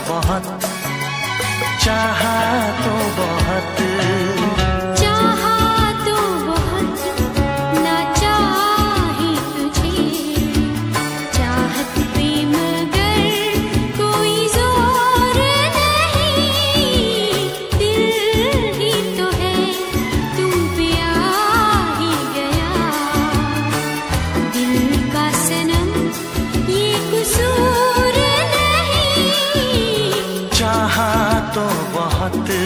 बहुत, चाहा तो बहुत, चाहा तो बहुत, ना चाही तुझे। चाहत पे मगर कोई जोर नहीं, दिल ही तो है तुम पे आ ही गया। दिल का सनम ये कसूर नहीं। चाहा तो बहुत,